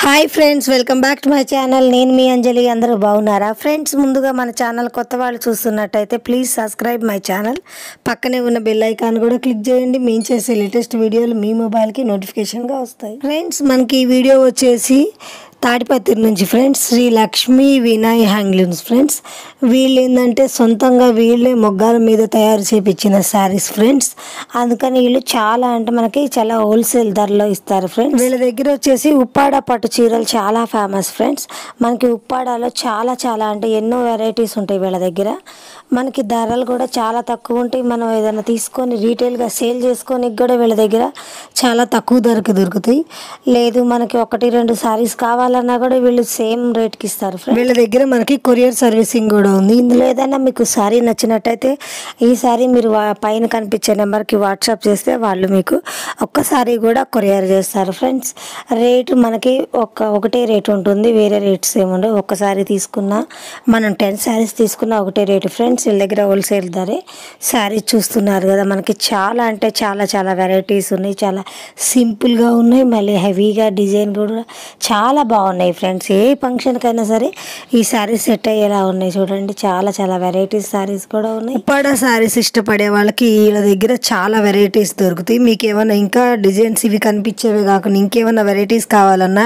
Hi friends, welcome back to my channel. నేను మీ అంజలి. అందరూ బాగున్నారా ఫ్రెండ్స్? ముందుగా మన ఛానల్ కొత్త వాళ్ళు చూస్తున్నట్టయితే ప్లీజ్ సబ్స్క్రైబ్ మై ఛానల్. పక్కనే ఉన్న బెల్ ఐకాన్ కూడా క్లిక్ చేయండి. మేము చేసే లేటెస్ట్ వీడియోలు మీ మొబైల్కి నోటిఫికేషన్గా వస్తాయి. ఫ్రెండ్స్, మనకి ఈ వీడియో వచ్చేసి తాడిపత్రి నుంచి friends, Sri Lakshmi Vinay handlooms friends. వీళ్ళు ఏంటంటే సొంతంగా వీళ్ళే మొగ్గాల మీద తయారు చేపించిన శారీస్ ఫ్రెండ్స్. అందుకని వీళ్ళు చాలా అంటే మనకి చాలా హోల్సేల్ ధరలో ఇస్తారు ఫ్రెండ్స్. వీళ్ళ దగ్గర వచ్చేసి ఉప్పాడ పట్టు చీరలు చాలా ఫేమస్ ఫ్రెండ్స్. మనకి ఉప్పాడలో చాలా చాలా అంటే ఎన్నో వెరైటీస్ ఉంటాయి వీళ్ళ దగ్గర. మనకి ధరలు కూడా చాలా తక్కువ ఉంటాయి. మనం ఏదైనా తీసుకొని రీటైల్గా సేల్ చేసుకోనికి కూడా వీళ్ళ దగ్గర చాలా తక్కువ ధరకు దొరుకుతాయి. లేదు మనకి ఒకటి రెండు శారీస్ కావాలన్నా కూడా వీళ్ళు సేమ్ రేట్కి ఇస్తారు ఫ్రెండ్స్. వీళ్ళ దగ్గర మనకి కొరియర్ సర్వీసింగ్ కూడా ఉంది. ఇందులో ఏదైనా మీకు శారీ నచ్చినట్టయితే ఈ శారీ మీరు పైన కనిపించే నెంబర్కి వాట్సాప్ చేస్తే వాళ్ళు మీకు ఒక్కసారి కూడా కొరియర్ చేస్తారు ఫ్రెండ్స్. రేటు మనకి ఒకటే రేట్ ఉంటుంది, వేరే రేట్స్ ఏముండవు. ఒక్కసారి తీసుకున్నా మనం 10 శారీస్ తీసుకున్నా ఒకటే రేటు ఫ్రెండ్స్. వీళ్ళ దగ్గర హోల్సేల్ ధరే. శారీస్ చూస్తున్నారు కదా, మనకి చాలా అంటే చాలా చాలా వెరైటీస్ ఉన్నాయి. చాలా సింపుల్గా ఉన్నాయి, మళ్ళీ హెవీగా డిజైన్ కూడా చాలా బాగున్నాయి ఫ్రెండ్స్. ఏ ఫంక్షన్కైనా సరే ఈ శారీస్ సెట్ అయ్యేలా ఉన్నాయి. చూడండి, చాలా చాలా వెరైటీస్ శారీస్ కూడా ఉన్నాయి. ఉప్పాడ శారీస్ ఇష్టపడే వాళ్ళకి వీళ్ళ దగ్గర చాలా వెరైటీస్ దొరుకుతాయి. మీకు ఏమైనా ఇంకా డిజైన్స్ ఇవి కనిపించేవి కాకుండా ఇంకేమైనా వెరైటీస్ కావాలన్నా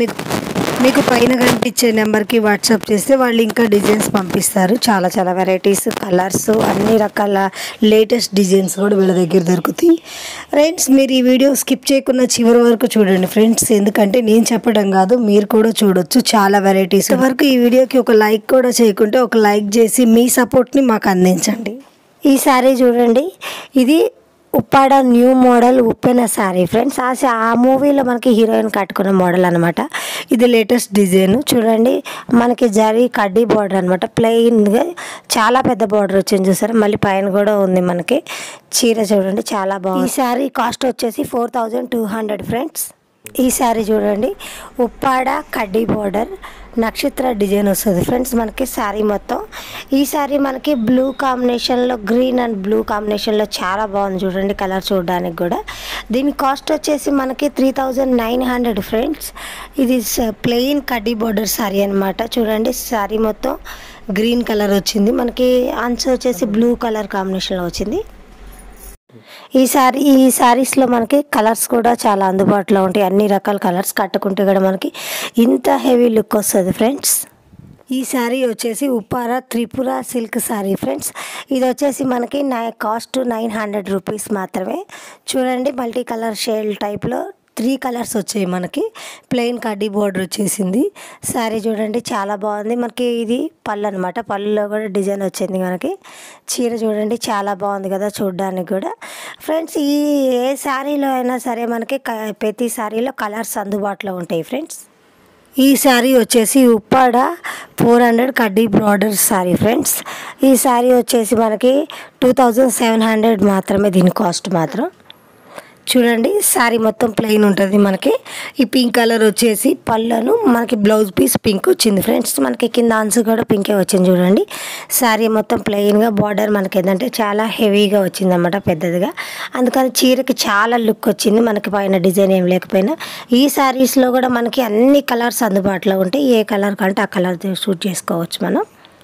మీకు పైన కనిపించే నెంబర్కి వాట్సాప్ చేస్తే వాళ్ళు ఇంకా డిజైన్స్ పంపిస్తారు. చాలా చాలా వెరైటీస్, కలర్స్, అన్ని రకాల లేటెస్ట్ డిజైన్స్ కూడా వీళ్ళ దగ్గర దొరుకుతాయి ఫ్రెండ్స్. మీరు ఈ వీడియో స్కిప్ చేయకుండా చివరి వరకు చూడండి ఫ్రెండ్స్. ఎందుకంటే నేను చెప్పడం కాదు, మీరు కూడా చూడొచ్చు. చాలా వెరైటీస్ వరకు ఈ వీడియోకి ఒక లైక్ కూడా చేయకుంటే ఒక లైక్ చేసి మీ సపోర్ట్ని మాకు అందించండి. ఈ శారీ చూడండి, ఇది Uppada new model Uppena sari friends. ఆ మూవీలో మనకి హీరోయిన్ కట్టుకున్న మోడల్ అనమాట. ఇది లేటెస్ట్ డిజైన్ చూడండి. మనకి జరీ కడ్డీ బార్డర్ అనమాట. ప్లెయిన్గా చాలా పెద్ద బార్డర్ వచ్చింది చూసారా. మళ్ళీ పైన కూడా ఉంది మనకి చీర. చూడండి, చాలా బాగుంది. ఈ శారీ కాస్ట్ వచ్చేసి 4200 ఫ్రెండ్స్. ఈ శారీ చూడండి, ఉప్పాడ కడ్డీ బార్డర్ నక్షత్ర డిజైన్ వస్తుంది ఫ్రెండ్స్ మనకి శారీ మొత్తం. ఈ శారీ మనకి బ్లూ కాంబినేషన్లో, గ్రీన్ అండ్ బ్లూ కాంబినేషన్లో చాలా బాగుంది చూడండి కలర్ చూడడానికి కూడా. దీని కాస్ట్ వచ్చేసి మనకి 3900 ఫ్రెండ్స్. ఇది ప్లెయిన్ కడ్డీ బార్డర్ శారీ అనమాట. చూడండి, శారీ మొత్తం గ్రీన్ కలర్ వచ్చింది మనకి. అంచు వచ్చేసి బ్లూ కలర్ కాంబినేషన్లో వచ్చింది. ఈ శారీస్లో మనకి కలర్స్ కూడా చాలా అందుబాటులో ఉంటాయి. అన్ని రకాల కలర్స్ కట్టుకుంటే కూడా మనకి ఇంత హెవీ లుక్ వస్తుంది ఫ్రెండ్స్. ఈ శారీ వచ్చేసి ఉప్పార త్రిపుర సిల్క్ శారీ ఫ్రెండ్స్. ఇది వచ్చేసి మనకి కాస్ట్ 900 రూపీస్ మాత్రమే. చూడండి, మల్టీ కలర్ షేడ్ టైప్లో 3 కలర్స్ వచ్చాయి మనకి. ప్లెయిన్ కడ్డీ బోర్డర్ వచ్చేసింది. శారీ చూడండి, చాలా బాగుంది. మనకి ఇది పళ్ళు అనమాట. పళ్ళులో కూడా డిజైన్ వచ్చింది మనకి. చీర చూడండి, చాలా బాగుంది కదా చూడడానికి కూడా ఫ్రెండ్స్. ఏ శారీలో అయినా సరే మనకి ప్రతి శారీలో కలర్స్ అందుబాటులో ఉంటాయి ఫ్రెండ్స్. ఈ శారీ వచ్చేసి ఉప్పాడ 400 కడ్డీ బార్డర్ శారీ ఫ్రెండ్స్. ఈ శారీ వచ్చేసి మనకి 2700 మాత్రమే. దీని కాస్ట్ మాత్రం చూడండి. శారీ మొత్తం ప్లెయిన్ ఉంటుంది మనకి. ఈ పింక్ కలర్ వచ్చేసి పళ్ళను మనకి బ్లౌజ్ పీస్ పింక్ వచ్చింది ఫ్రెండ్స్. మనకి కింద ఆన్సర్ కూడా పింకే వచ్చింది చూడండి. శారీ మొత్తం ప్లెయిన్గా, బార్డర్ మనకి ఏంటంటే చాలా హెవీగా వచ్చింది అన్నమాట, పెద్దదిగా. అందుకని చీరకి చాలా లుక్ వచ్చింది మనకి, పైన డిజైన్ ఏం లేకపోయినా. ఈ శారీస్లో కూడా మనకి అన్ని కలర్స్ అందుబాటులో ఉంటాయి. ఏ కలర్ కంటే ఆ కలర్ షూట్ చేసుకోవచ్చు మనం.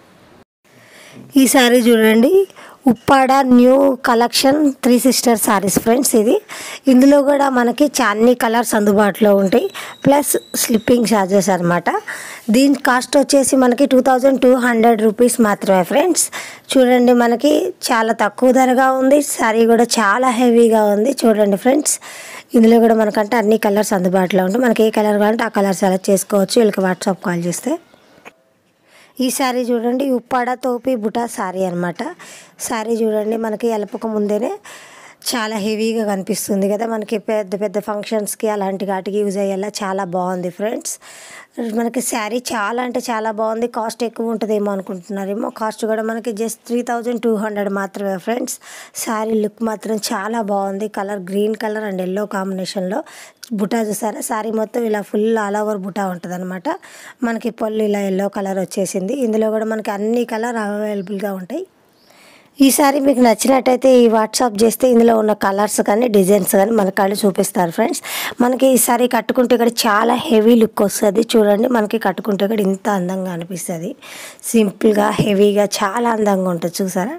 ఈ శారీ చూడండి, Uppada new collection 3 sister saris friends. ఇందులో కూడా మనకి అన్ని కలర్స్ అందుబాటులో ఉంటాయి, ప్లస్ స్లిప్పింగ్ ఛార్జెస్ అనమాట. దీని కాస్ట్ వచ్చేసి మనకి 2200 రూపీస్ మాత్రమే ఫ్రెండ్స్. చూడండి, మనకి చాలా తక్కువ ధరగా ఉంది. శారీ కూడా చాలా హెవీగా ఉంది చూడండి ఫ్రెండ్స్. ఇందులో కూడా మనకంటే అన్ని కలర్స్ అందుబాటులో ఉంటాయి. మనకి ఏ కలర్ కావాలంటే ఆ కలర్ సెలెక్ట్ చేసుకోవచ్చు. వీళ్ళకి వాట్సాప్ కాల్ చేస్తే. ఈ శారీ చూడండి, ఉప్పాడ తోపి బుటా శారీ అనమాట. శారీ చూడండి, మనకి ఎలపక ముందేనే చాలా హెవీగా కనిపిస్తుంది కదా. మనకి పెద్ద పెద్ద ఫంక్షన్స్కి అలాంటి వాటికి యూజ్ అయ్యేలా చాలా బాగుంది ఫ్రెండ్స్. మనకి శారీ చాలా అంటే చాలా బాగుంది. కాస్ట్ ఎక్కువ ఉంటుందేమో అనుకుంటున్నారేమో. కాస్ట్ కూడా మనకి జస్ట్ 3200 మాత్రమే ఫ్రెండ్స్. శారీ లుక్ మాత్రం చాలా బాగుంది. Colour green colour and yellow కాంబినేషన్లో బుటా చూసారా. శారీ మొత్తం ఇలా ఫుల్ ఆల్ ఓవర్ బుటా ఉంటుంది అనమాట. మనకి పళ్ళు ఇలా ఎల్లో కలర్ వచ్చేసింది. ఇందులో కూడా మనకి అన్ని కలర్ అవైలబుల్గా ఉంటాయి. ఈ సారీ మీకు నచ్చినట్టయితే ఈ వాట్సాప్ చేస్తే ఇందులో ఉన్న కలర్స్ కానీ డిజైన్స్ కానీ మన కళ్ళు చూపిస్తారు ఫ్రెండ్స్. మనకి ఈ సారీ కట్టుకుంటే ఇక్కడ చాలా హెవీ లుక్ వస్తుంది. చూడండి మనకి కట్టుకుంటే ఇక్కడ ఇంత అందంగా అనిపిస్తుంది. సింపుల్గా హెవీగా చాలా అందంగా ఉంటుంది. చూసారా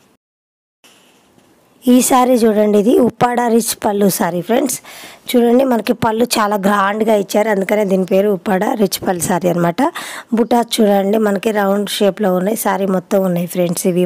ఈ సారీ చూడండి, ఇది ఉప్పాడ రిచ్ పళ్ళు సారీ ఫ్రెండ్స్. చూడండి మనకి పళ్ళు చాలా గ్రాండ్గా ఇచ్చారు, అందుకనే దీని పేరు ఉప్పాడ రిచ్ పళ్ళు సారీ అనమాట. బుటాస్ చూడండి మనకి రౌండ్ షేప్లో ఉన్నాయి, సారీ మొత్తం ఉన్నాయి ఫ్రెండ్స్. ఇవి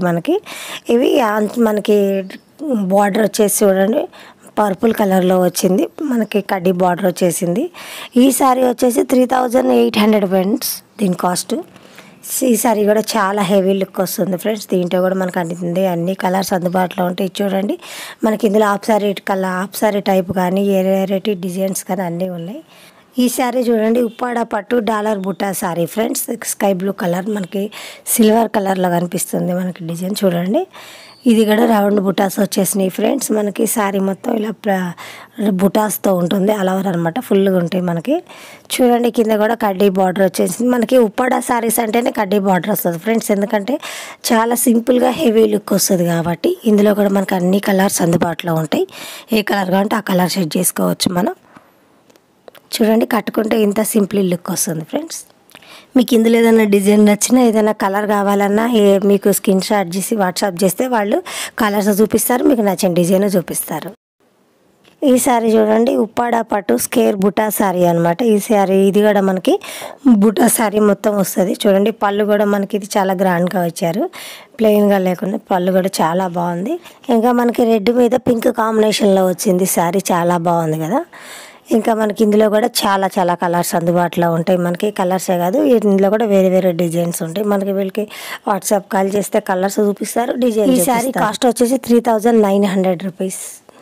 మనకి బార్డర్ వచ్చేసి చూడండి పర్పుల్ కలర్లో వచ్చింది, మనకి కడ్డీ బార్డర్ వచ్చేసింది. ఈ సారీ వచ్చేసి 3800 ఫ్రెండ్స్ దీని కాస్ట్. ఈ సారీ కూడా చాలా హెవీ లుక్ వస్తుంది ఫ్రెండ్స్. దీంట్లో కూడా మనకు అన్ని కలర్స్ అందుబాటులో ఉంటాయి. చూడండి మనకి ఇందులో హాఫ్ సారీ టైప్ కానీ వెరైటీ డిజైన్స్ కానీ అన్నీ ఉన్నాయి. ఈ సారీ చూడండి ఉప్పాడ పట్టు డాలర్ బుట్టా sari friends. Sky blue colour మనకి సిల్వర్ కలర్లో కనిపిస్తుంది మనకి డిజైన్. చూడండి ఇది కూడా రౌండ్ బుటాస్ వచ్చేసినాయి ఫ్రెండ్స్. మనకి సారీ మొత్తం ఇలా బుటాస్తో ఉంటుంది, అలవర్ అనమాట, ఫుల్గా ఉంటాయి మనకి. చూడండి కింద కూడా కడ్డీ బార్డర్ వచ్చేసింది. మనకి ఉప్పాడ సారీస్ అంటేనే కడ్డీ బార్డర్ వస్తుంది ఫ్రెండ్స్, ఎందుకంటే చాలా సింపుల్గా హెవీ లుక్ వస్తుంది కాబట్టి. ఇందులో కూడా మనకి అన్ని కలర్స్ అందుబాటులో ఉంటాయి, ఏ కలర్ కావాలంటే ఆ కలర్ సెట్ చేసుకోవచ్చు మనం. చూడండి కట్టుకుంటే ఇంత సింపుల్ లుక్ వస్తుంది ఫ్రెండ్స్. మీకు ఇందులో ఏదైనా డిజైన్ నచ్చినా ఏదైనా కలర్ కావాలన్నా మీకు స్క్రీన్ షాట్ చేసి వాట్సాప్ చేస్తే వాళ్ళు కలర్స్ చూపిస్తారు, మీకు నచ్చిన డిజైన్ చూపిస్తారు. ఈ సారీ చూడండి ఉప్పాడ పట్టు స్కేర్ బుటా సారీ అనమాట. ఈ సారీ ఇది కూడా మనకి బుటా సారీ మొత్తం వస్తుంది. చూడండి పళ్ళు కూడా మనకి ఇది చాలా గ్రాండ్గా వచ్చారు, ప్లెయిన్గా లేకుండా పళ్ళు కూడా చాలా బాగుంది. ఇంకా మనకి రెడ్ మీద పింక్ కాంబినేషన్లో వచ్చింది సారీ, చాలా బాగుంది కదా. ఇంకా మనకి ఇందులో కూడా చాలా కలర్స్ అందుబాటులో ఉంటాయి. మనకి కలర్సే కాదు ఇందులో కూడా వేరే డిజైన్స్ ఉంటాయి. మనకి వీళ్ళకి వాట్సాప్ కాల్ చేస్తే కలర్స్ చూపిస్తారు, డిజైన్. ఈ సారీ కాస్ట్ వచ్చేసి 3900 రూపీస్.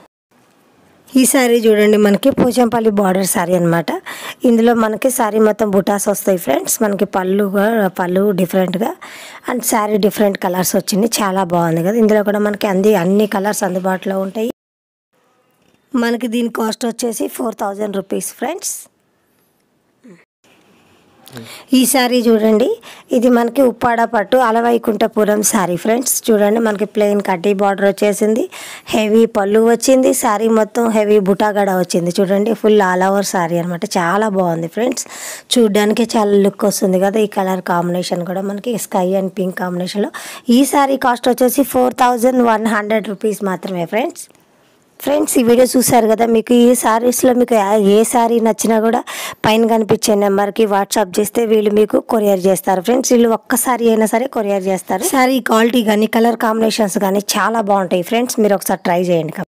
ఈ సారీ చూడండి మనకి పోచంపల్లి బార్డర్ సారీ అనమాట. ఇందులో మనకి సారీ మొత్తం బుటాస్ వస్తాయి ఫ్రెండ్స్. మనకి పళ్ళు డిఫరెంట్గా అండ్ సారీ డిఫరెంట్ కలర్స్ వచ్చింది, చాలా బాగుంది కదా. ఇందులో కూడా మనకి అన్ని కలర్స్ అందుబాటులో ఉంటాయి. మనకి దీని కాస్ట్ వచ్చేసి 4000 రూపీస్ ఫ్రెండ్స్. ఈ సారీ చూడండి ఇది మనకి ఉప్పాడ పట్టు అలవైకుంఠపురం సారీ ఫ్రెండ్స్. చూడండి మనకి ప్లెయిన్ కడ్డీ బార్డర్ వచ్చేసింది, హెవీ పళ్ళు వచ్చింది, సారీ మొత్తం హెవీ బుటాగడ వచ్చింది. చూడండి ఫుల్ ఆల్ ఓవర్ సారీ అనమాట, చాలా బాగుంది ఫ్రెండ్స్. చూడడానికి చాలా లుక్ వస్తుంది కదా. ఈ కలర్ కాంబినేషన్ కూడా మనకి స్కై అండ్ పింక్ కాంబినేషన్లో. ఈ సారీ కాస్ట్ వచ్చేసి 4100 రూపీస్ మాత్రమే ఫ్రెండ్స్. ఫ్రెండ్స్ ఈ వీడియో చూసారు కదా, మీకు ఈ సారీస్లో మీకు ఏ సారీ నచ్చినా కూడా పైన కనిపించే నెంబర్కి వాట్సాప్ చేస్తే వీళ్ళు మీకు కొరియర్ చేస్తారు ఫ్రెండ్స్. వీళ్ళు ఒక్కసారి అయినా సరే కొరియర్ చేస్తారు. సారీ క్వాలిటీ కానీ కలర్ కాంబినేషన్స్ కానీ చాలా బాగుంటాయి ఫ్రెండ్స్, మీరు ఒకసారి ట్రై చేయండి.